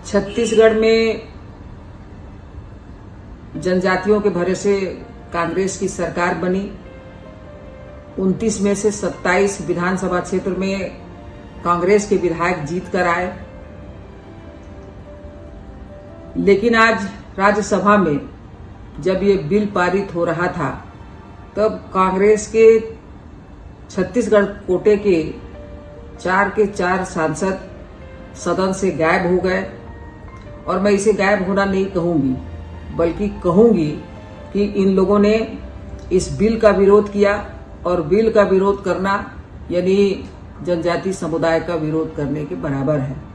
छत्तीसगढ़ में जनजातियों के भरोसे कांग्रेस की सरकार बनी। 29 में से 27 विधानसभा क्षेत्र में कांग्रेस के विधायक जीत कर आए। लेकिन आज राज्यसभा में जब ये बिल पारित हो रहा था तब कांग्रेस के छत्तीसगढ़ कोटे के 4 सांसद सदन से गायब हो गए। और मैं इसे गायब होना नहीं कहूंगी, बल्कि कहूंगी कि इन लोगों ने इस बिल का विरोध किया, और बिल का विरोध करना यानी जनजाति समुदाय का विरोध करने के बराबर है।